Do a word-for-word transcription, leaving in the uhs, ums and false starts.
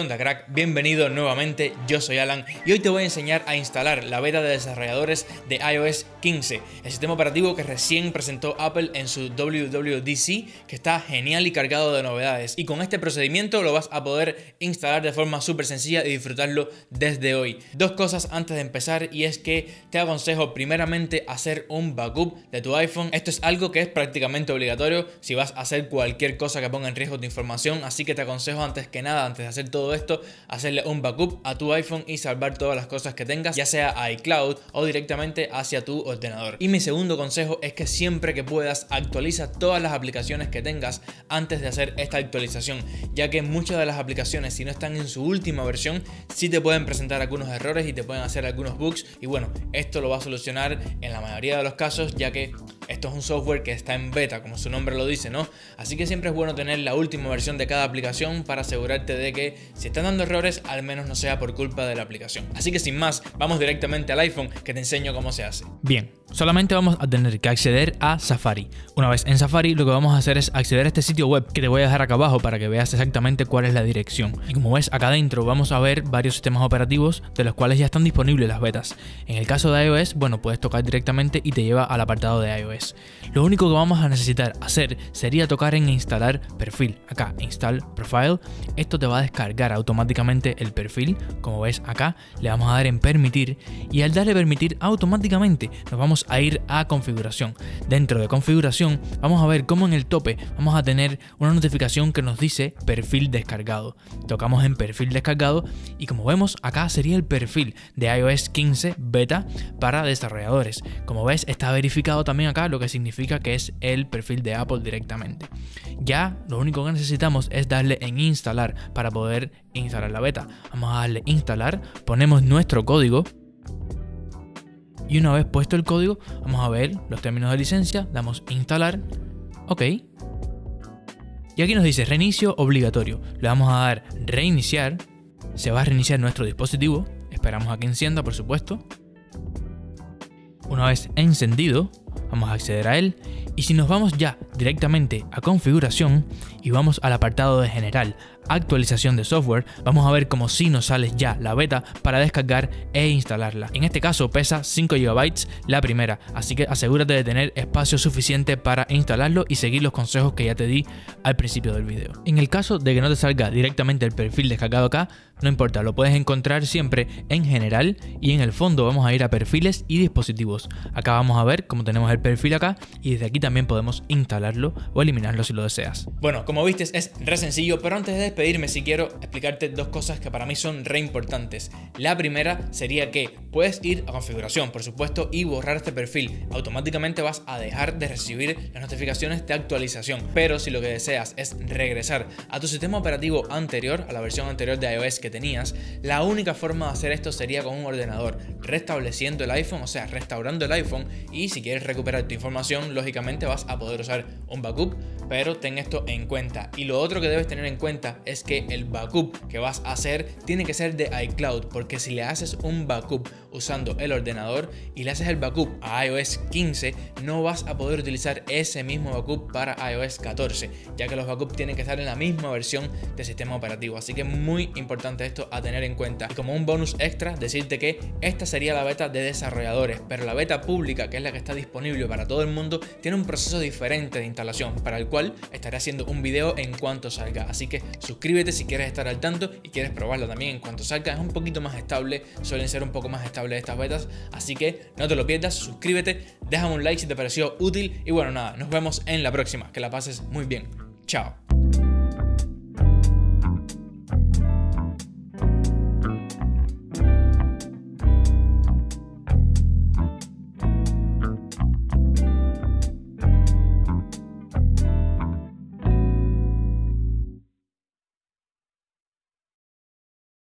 onda crack? Bienvenido nuevamente, yo soy Alan y hoy te voy a enseñar a instalar la beta de desarrolladores de i O S quince, el sistema operativo que recién presentó Apple en su W W D C, que está genial y cargado de novedades, y con este procedimiento lo vas a poder instalar de forma súper sencilla y disfrutarlo desde hoy. Dos cosas antes de empezar, y es que te aconsejo primeramente hacer un backup de tu iPhone. Esto es algo que es prácticamente obligatorio si vas a hacer cualquier cosa que ponga en riesgo tu información, así que te aconsejo antes que nada, antes de hacer todo esto, hacerle un backup a tu iPhone y salvar todas las cosas que tengas, ya sea a iCloud o directamente hacia tu ordenador. Y mi segundo consejo es que siempre que puedas actualiza todas las aplicaciones que tengas antes de hacer esta actualización, ya que muchas de las aplicaciones, si no están en su última versión, sí te pueden presentar algunos errores y te pueden hacer algunos bugs, y bueno, esto lo va a solucionar en la mayoría de los casos, ya que esto es un software que está en beta, como su nombre lo dice, ¿no? Así que siempre es bueno tener la última versión de cada aplicación para asegurarte de que si están dando errores, al menos no sea por culpa de la aplicación. Así que sin más, vamos directamente al iPhone, que te enseño cómo se hace. Bien, solamente vamos a tener que acceder a Safari. Una vez en Safari, lo que vamos a hacer es acceder a este sitio web que te voy a dejar acá abajo para que veas exactamente cuál es la dirección. Y como ves, acá adentro vamos a ver varios sistemas operativos de los cuales ya están disponibles las betas. En el caso de iOS, bueno, puedes tocar directamente y te lleva al apartado de iOS. Lo único que vamos a necesitar hacer sería tocar en instalar perfil. Acá, install profile. Esto te va a descargar automáticamente el perfil. Como ves acá, le vamos a dar en permitir, y al darle permitir automáticamente nos vamos a ir a configuración. Dentro de configuración vamos a ver cómo en el tope vamos a tener una notificación que nos dice perfil descargado. Tocamos en perfil descargado y como vemos acá sería el perfil de i O S quince beta para desarrolladores. Como ves, está verificado también acá, lo que significa que es el perfil de Apple directamente. Ya lo único que necesitamos es darle en instalar para poder instalar la beta. Vamos a darle instalar, ponemos nuestro código y una vez puesto el código vamos a ver los términos de licencia, damos instalar, ok, y aquí nos dice reinicio obligatorio. Le vamos a dar reiniciar, se va a reiniciar nuestro dispositivo, esperamos a que encienda por supuesto. Una vez encendido vamos a acceder a él, y si nos vamos ya directamente a configuración y vamos al apartado de general, actualización de software, vamos a ver como si nos sale ya la beta para descargar e instalarla. En este caso pesa cinco gigabytes la primera, así que asegúrate de tener espacio suficiente para instalarlo y seguir los consejos que ya te di al principio del video. En el caso de que no te salga directamente el perfil descargado acá, no importa, lo puedes encontrar siempre en general, y en el fondo vamos a ir a perfiles y dispositivos. Acá vamos a ver cómo tenemos el perfil acá, y desde aquí también podemos instalarlo o eliminarlo si lo deseas. Bueno, como viste es re sencillo, pero antes de despedirme sí quiero explicarte dos cosas que para mí son re importantes. La primera sería que puedes ir a configuración, por supuesto, y borrar este perfil. Automáticamente vas a dejar de recibir las notificaciones de actualización, pero si lo que deseas es regresar a tu sistema operativo anterior, a la versión anterior de iOS que tenías, la única forma de hacer esto sería con un ordenador, restableciendo el iPhone, o sea, restaurando el iPhone, y si quieres recuperar tu información, lógicamente vas a poder usar un backup, pero ten esto en cuenta. Y lo otro que debes tener en cuenta es que el backup que vas a hacer tiene que ser de iCloud, porque si le haces un backup usando el ordenador y le haces el backup a i O S quince, no vas a poder utilizar ese mismo backup para i O S catorce, ya que los backups tienen que estar en la misma versión del sistema operativo, así que muy importante esto a tener en cuenta. Y como un bonus extra, decirte que esta sería la beta de desarrolladores, pero la beta pública, que es la que está disponible para todo el mundo, tiene un proceso diferente de instalación, para el cual estaré haciendo un video en cuanto salga, así que suscríbete si quieres estar al tanto y quieres probarlo también en cuanto salga. Es un poquito más estable, suelen ser un poco más estables estas betas, así que no te lo pierdas, suscríbete, déjame un like si te pareció útil, y bueno, nada, nos vemos en la próxima, que la pases muy bien, chao.